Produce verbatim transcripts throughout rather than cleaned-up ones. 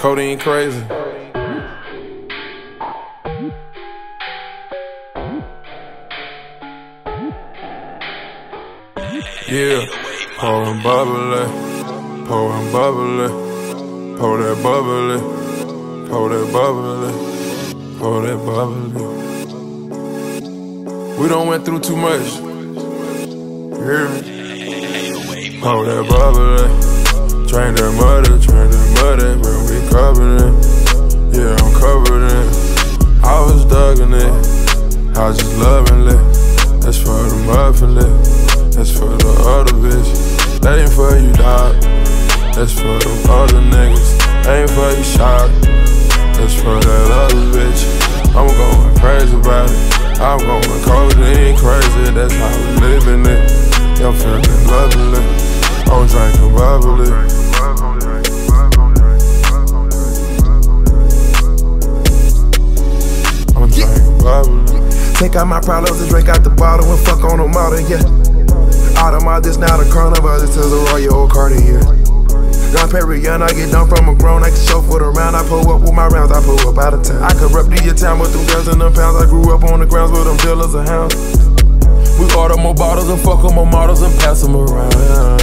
Codeine crazy. Yeah, pouring bubbly, pouring bubbly, pour that bubbly, pour that bubbly, pour that bubbly. We done went through too much. You hear me? Pour that bubbly, drain that muddy, drain that muddy, when we covered it. Yeah, I'm covered in. I was dugging it, I was just loving it. That's for the muffin lip. That's for the other bitch. That ain't for you, dog. That's for the other niggas. That ain't for you, shot. That's for that other bitch. I'm going crazy about it. I'm going codeine crazy. That's how we living it. I'm feeling lovely. I'm drinking bubbly. I'm drinking bubbly. Take out my problems and drink out the bottle and fuck on the model, yeah. Out of my this now the coronavirus to the Royal Cartier. Don Perignon, I get done from a grown, I can chauffeur around. I pull up with my rounds, I pull up out of town. I corrupt the town with them girls and them pounds. I grew up on the grounds with them dealers and hounds. We order more bottles and fuck on more models and pass them around.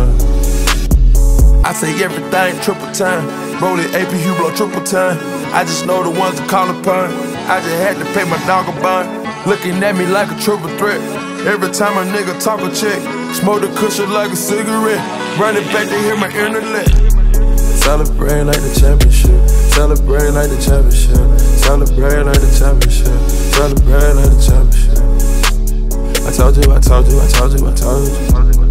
I say everything triple time. Roll it A P, you blow triple time. I just know the ones to call upon. I just had to pay my dog a bond. Looking at me like a triple threat. Every time a nigga talk a check, smoke the cushion like a cigarette. Run it back to hear my internet. Celebrate like the championship. Celebrate like the championship. Celebrate like the championship. Celebrate like the championship. I told you, I told you, I told you, I told you.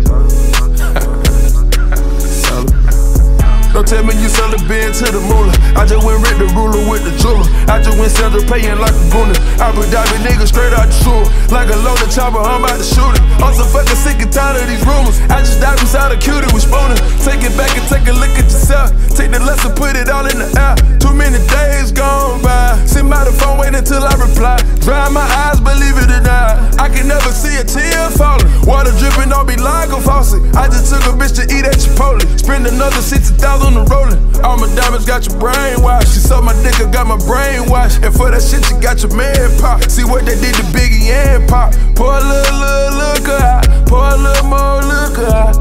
Don't tell me you sell a bin to the moolah. I just went rid the ruler with the jeweler. I just went Sandra paying like a gooner. I be diving niggas straight out the sewer. Like a loaded chopper, I'm about to shoot it. I'm so fucking sick and tired of these rumors. I just dive inside a cutie with spooners. Take it back and take a look at yourself. Take the lesson, put it all in the air. Too many days gone by. Sit by the phone, wait until I reply. Dry my eyes, believe it or not. I can never see a tear falling. Water dripping, don't be like a faucet. I just took a bitch to eat at Chipotle. Spend another sixty thousand on the rolling. All my diamonds got your brain washed. She sucked my dick, I got my brain washed. And for that shit, you got your man pop. See what they did to Biggie and Pop. Pour a little, little, look out. Pour a little more, look out.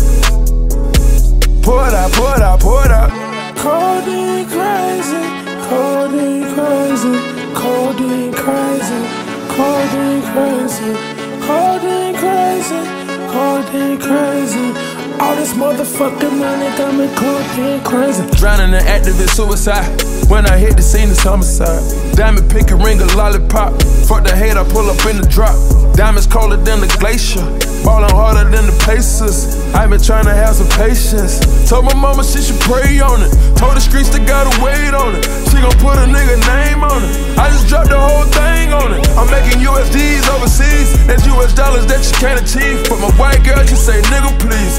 Pour it out, pour it out, pour it out. Codeine crazy, codeine crazy, codeine crazy, codeine crazy, codeine crazy, codeine crazy. All this motherfucking money got me codeine crazy. Drowning in activist suicide. When I hit the scene, it's homicide. Diamond pick a ring, a lollipop. Fuck the hate, I pull up in the drop. Diamonds colder than the glacier. Ballin' harder than the Pacers. I been trying to have some patience. Told my mama she should pray on it. Told the streets they gotta wait on it. She gon' put a nigga name on it. I just dropped the whole thing on it. I'm making U S Ds overseas. That's U S dollars that you can't achieve. But my white girl, she say nigga please.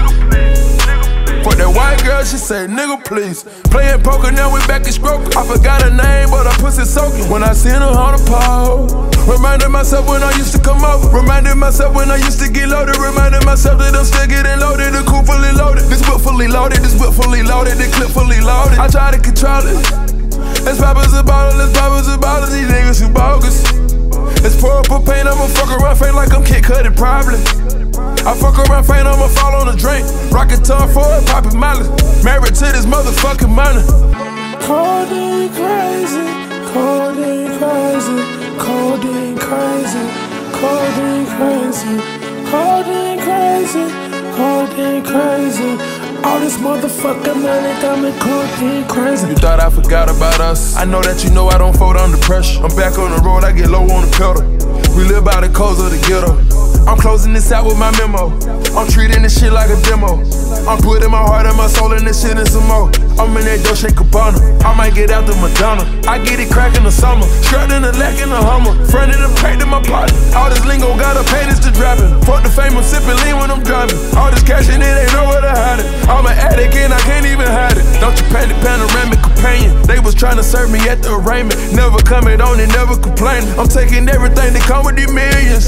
For that white girl, she say, nigga, please. Playing poker, now we back in stroke. I forgot her name, but her pussy soaking. When I seen her on the pole, reminded myself when I used to come over. Reminded myself when I used to get loaded. Reminded myself that I'm still getting loaded. The coupe fully loaded. This whip fully loaded. This whip fully loaded. The clip fully loaded. I try to control it. Let's pop us a bottle. Let's pop us a bottle. These niggas who bogus. Let's pour up a paint. I'ma fuck around, faint like I'm Kid Cudi, probably. I fuck around, faint, I'ma fall on a drink. Rockin' tongue for it, poppin' Molly. Married to this motherfucking money. Codeine crazy, codeine crazy, codeine crazy, codeine crazy, codeine crazy, codeine crazy. All this motherfucking money got me codeine crazy. You thought I forgot about us? I know that you know I don't fold under pressure. I'm back on the road, I get low on the pedal. We live by the codes of the ghetto. I'm closing this out with my memo. I'm treating this shit like a demo. I'm putting my heart and my soul in this shit and some more. I'm in that Dolce Gabbana. I might get out the Madonna. I get it crack in the summer. Strapped in the lack in the Hummer. Front of the pack to my partner. All this lingo gotta pay this to driving. Fuck the fame, I'm sipping lean when I'm driving. All this cash in it ain't nowhere to hide it. I'm an addict and I can't even hide it. Don't you panic, panoramic companion. They was trying to serve me at the arraignment. Never coming on and never complaining. I'm taking everything that come with these millions.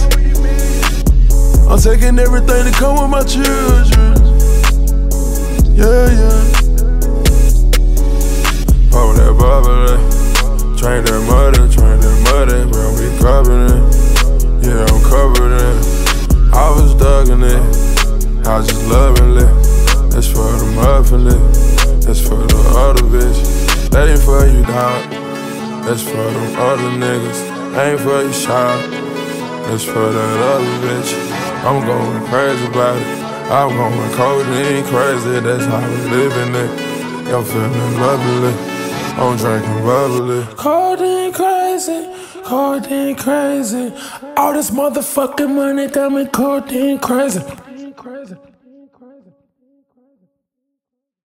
I'm taking everything that come with my children. Yeah, yeah. That's for them other niggas. Ain't for your child. That's for that other bitch. I'm going crazy about it. I'm going codeine crazy. That's how we living it. I'm feeling lovely. I'm drinking bubbly. Codeine crazy, codeine crazy. All this motherfucking money got me codeine crazy.